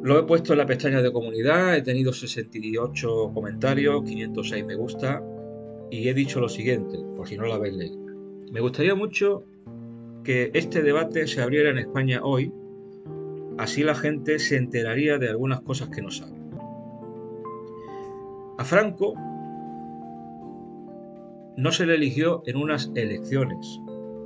Lo he puesto en la pestaña de comunidad, he tenido 68 comentarios, 506 me gusta y he dicho lo siguiente, por si no lo habéis leído. Me gustaría mucho que este debate se abriera en España hoy, así la gente se enteraría de algunas cosas que no sabe. A Franco no se le eligió en unas elecciones.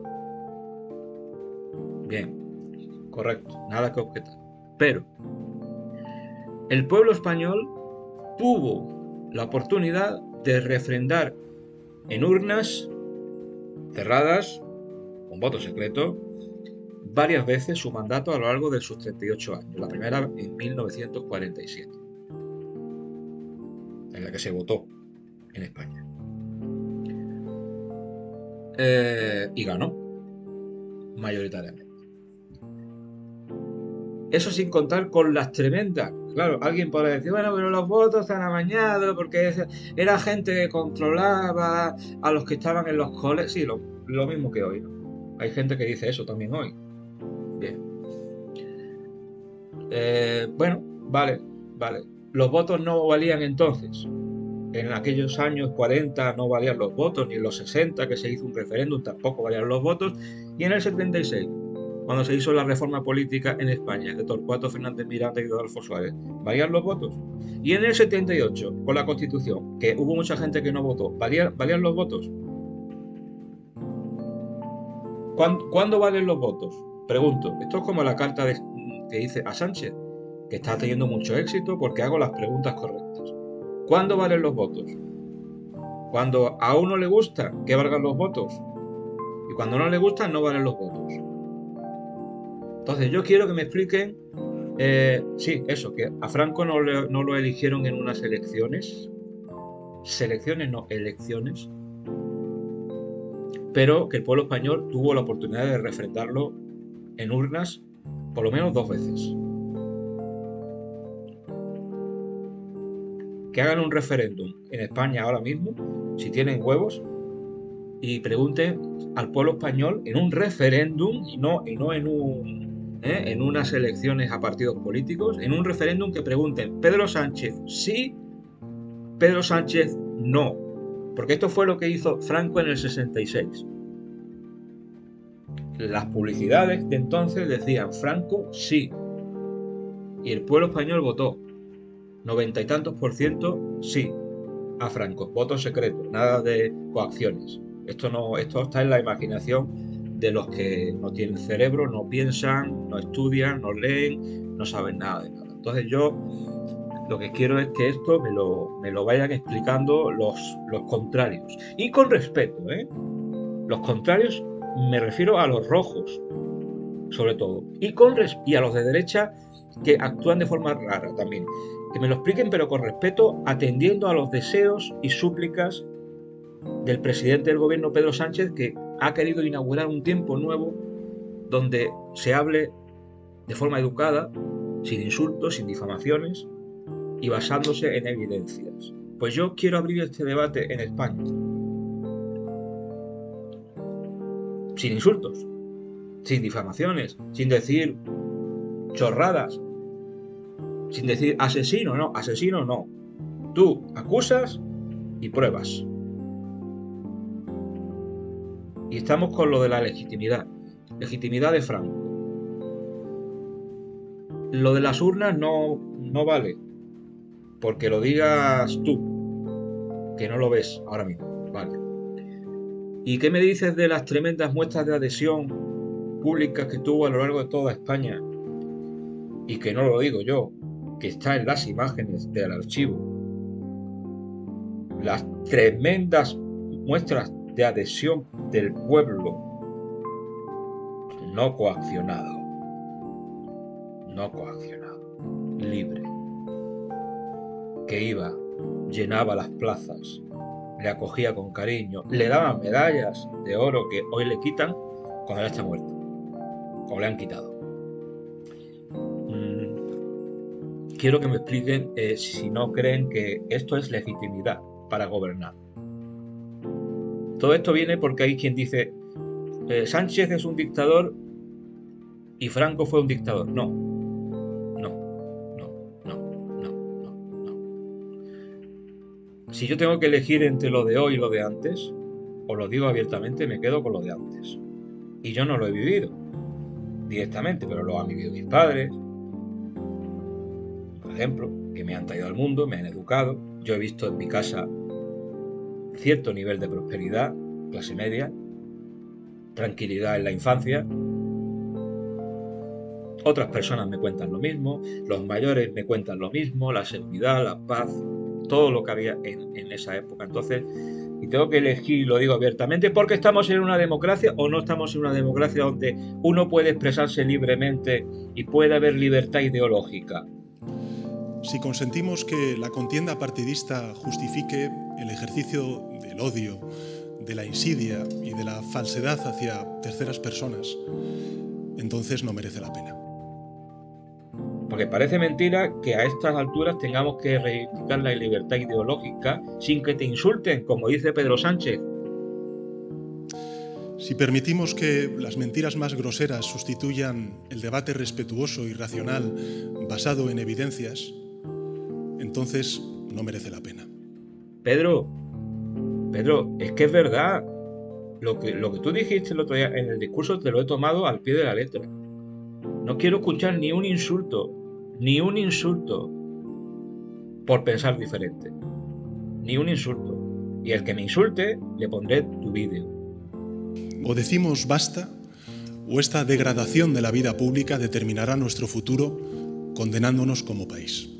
Bien, correcto, nada que objetar. Pero el pueblo español tuvo la oportunidad de refrendar en urnas cerradas, con voto secreto, varias veces su mandato a lo largo de sus 38 años. La primera en 1947, en la que se votó en España. Y ganó mayoritariamente. Eso sin contar con las tremendas. Claro, alguien podrá decir, bueno, pero los votos están amañados porque era gente que controlaba a los que estaban en los colegios. Sí, lo mismo que hoy, ¿no? Hay gente que dice eso también hoy. Bien. Bueno, vale, vale. Los votos no valían entonces. En aquellos años 40 no valían los votos, ni en los 60 que se hizo un referéndum tampoco valían los votos, y en el 76, cuando se hizo la reforma política en España de Torcuato Fernández Miranda y de Adolfo Suárez, valían los votos. Y en el 78, con la Constitución, que hubo mucha gente que no votó, valían los votos. ¿Cuándo valen los votos? Pregunto. Esto es como la carta que dice a Sánchez, que está teniendo mucho éxito porque hago las preguntas correctas. ¿Cuándo valen los votos? Cuando a uno le gusta que valgan los votos y cuando no le gusta no valen los votos. Entonces yo quiero que me expliquen, sí, eso, que a Franco no lo eligieron en unas elecciones, no, elecciones, pero que el pueblo español tuvo la oportunidad de refrendarlo en urnas por lo menos 2 veces. Que hagan un referéndum en España ahora mismo, si tienen huevos, y pregunten al pueblo español en un referéndum y no en unas elecciones a partidos políticos, en un referéndum que pregunten Pedro Sánchez sí, Pedro Sánchez no. Porque esto fue lo que hizo Franco en el 66. Las publicidades de entonces decían Franco sí. Y el pueblo español votó 90 y tantos % sí a Franco. Voto secreto, nada de coacciones. Esto está en la imaginación de los que no tienen cerebro, no piensan, no estudian, no leen, no saben nada de nada. Entonces yo lo que quiero es que esto me lo vayan explicando los contrarios. Y con respeto, ¿eh? Los contrarios me refiero a los rojos, sobre todo. Y a los de derecha que actúan de forma rara también. Que me lo expliquen pero con respeto, atendiendo a los deseos y súplicas del presidente del gobierno Pedro Sánchez, que ha querido inaugurar un tiempo nuevo donde se hable de forma educada, sin insultos, sin difamaciones y basándose en evidencias. Pues yo quiero abrir este debate en España, sin insultos, sin difamaciones, sin decir chorradas, sin decir asesino no. Tú acusas y pruebas. Y estamos con lo de la legitimidad de Franco. Lo de las urnas no vale, porque lo digas tú, que no lo ves ahora mismo, vale. ¿Y qué me dices de las tremendas muestras de adhesión públicas que tuvo a lo largo de toda España? Y que no lo digo yo, que está en las imágenes del archivo. Las tremendas muestras de adhesión del pueblo no coaccionado, libre, que iba, llenaba las plazas, le acogía con cariño, le daban medallas de oro que hoy le quitan cuando ya está muerto, o le han quitado. Quiero que me expliquen si no creen que esto es legitimidad para gobernar. Todo esto viene porque hay quien dice Sánchez es un dictador y Franco fue un dictador. No. Si yo tengo que elegir entre lo de hoy y lo de antes, os lo digo abiertamente, me quedo con lo de antes. Y yo no lo he vivido directamente, pero lo han vivido mis padres, por ejemplo, que me han traído al mundo, me han educado. Yo he visto en mi casa cierto nivel de prosperidad, clase media, tranquilidad en la infancia. Otras personas me cuentan lo mismo, los mayores me cuentan lo mismo, la seguridad, la paz, todo lo que había en esa época. Entonces, y tengo que elegir, lo digo abiertamente, porque estamos en una democracia o no estamos en una democracia donde uno puede expresarse libremente y puede haber libertad ideológica. Si consentimos que la contienda partidista justifique el ejercicio del odio, de la insidia y de la falsedad hacia terceras personas, entonces no merece la pena. Porque parece mentira que a estas alturas tengamos que reivindicar la libertad ideológica sin que te insulten, como dice Pedro Sánchez. Si permitimos que las mentiras más groseras sustituyan el debate respetuoso y racional basado en evidencias, entonces no merece la pena. Pedro, es que es verdad. Lo que tú dijiste el otro día en el discurso te lo he tomado al pie de la letra. No quiero escuchar ni un insulto por pensar diferente. Ni un insulto. Y el que me insulte, le pondré tu vídeo. O decimos basta, o esta degradación de la vida pública determinará nuestro futuro condenándonos como país.